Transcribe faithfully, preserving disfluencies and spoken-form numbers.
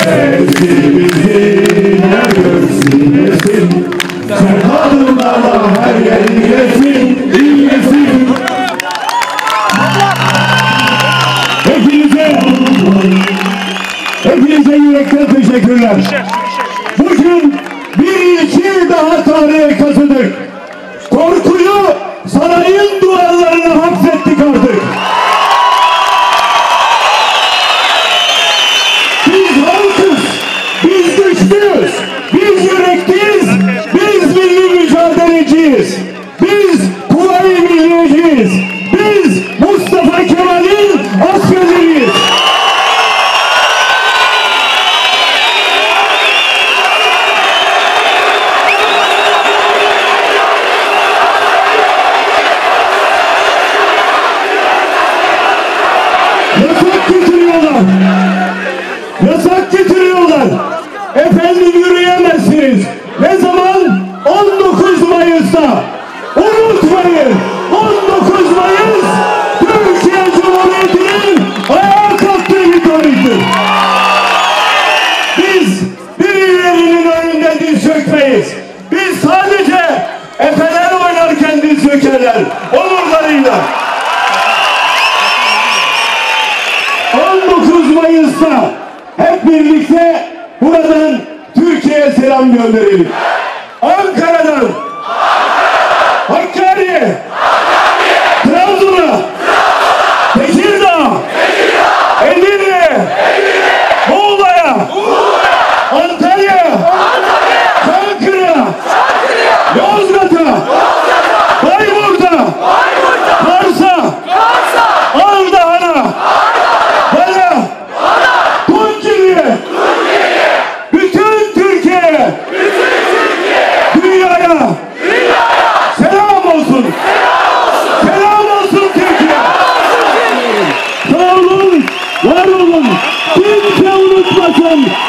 Sevgimizi her görsün, sen kadınlarla her yer iyilesin, iyilesin. Hepinize, hepinize yürekten teşekkürler. Bugün bir ilki daha tarihe kazıdık. Korkuyu sarayın duvarlarına hapsettik artık. Biz halkız, biz güçlüyüz, biz yürekliyiz, biz milli mücadeleciyiz, biz Kuvayi Milliyeciyiz, biz Mustafa Kemal'in askerleriyiz. Yasak getiriyorlar. Yasak getiriyorlar. Efendim yürüyemezsiniz. Ne zaman? on dokuz Mayıs'ta. Unutmayın. on dokuz Mayıs Türkiye Cumhuriyeti'nin ayağa kalktığı bir tarihtir. Biz birilerinin önünde diz çökmeyiz. Biz sadece efeler oynarken diz çökerler. Onurlarıyla. on dokuz Mayıs'ta hep birlikte buradan Türkiye'ye selam gönderelim. Ankara'dan Hakkari'ye, Trabzon'a, Tekirdağ, Edirne'ye, Muğla'ya, Antalya'ya, Çankırı'ya, Yozgat'a, Bayburt'a, Kars'a, Ardahan'a, Van'a, Tunceli'ye, bütün Türkiye'ye, dünyaya selam olsun. Selam olsun Türkiye. Sağ olun, var olun. Kimse unutmasın.